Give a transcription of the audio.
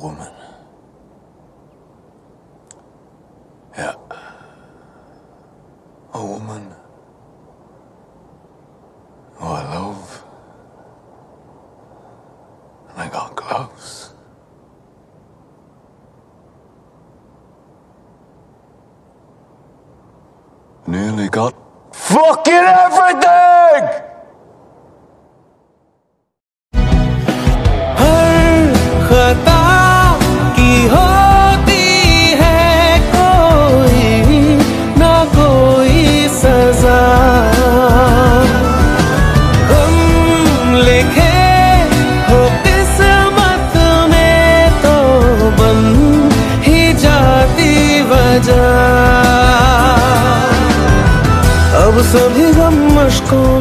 woman. Yeah. A woman who I love. And I got close. Nearly got fucking everything! अब सभी गम मुझको